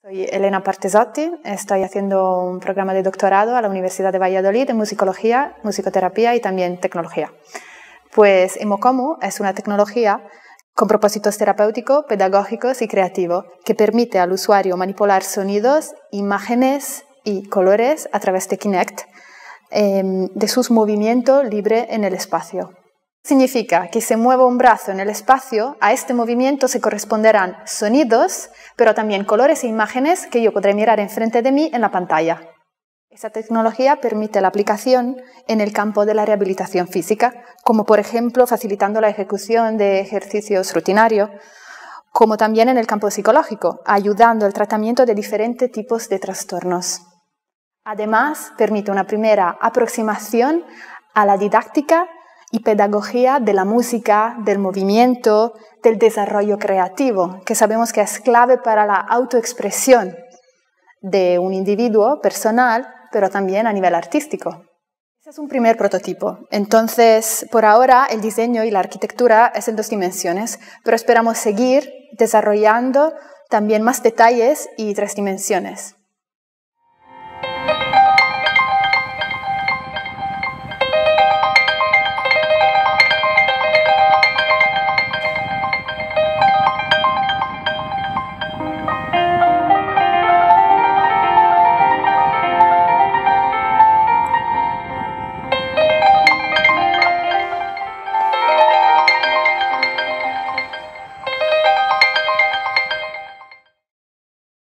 Soy Elena Partesotti, estoy haciendo un programa de doctorado a la Universidad de Valladolid en musicología, musicoterapia y también tecnología. Pues Emocomu es una tecnología con propósitos terapéuticos, pedagógicos y creativos que permite al usuario manipular sonidos, imágenes y colores a través de Kinect de sus movimientos libres en el espacio. Significa que si muevo un brazo en el espacio, a este movimiento se corresponderán sonidos, pero también colores e imágenes que yo podré mirar enfrente de mí en la pantalla. Esta tecnología permite la aplicación en el campo de la rehabilitación física, como por ejemplo facilitando la ejecución de ejercicios rutinarios, como también en el campo psicológico, ayudando al tratamiento de diferentes tipos de trastornos. Además, permite una primera aproximación a la didáctica y pedagogía de la música, del movimiento, del desarrollo creativo, que sabemos que es clave para la autoexpresión de un individuo personal, pero también a nivel artístico. Ese es un primer prototipo. Entonces, por ahora, el diseño y la arquitectura es en 2 dimensiones, pero esperamos seguir desarrollando también más detalles y 3 dimensiones.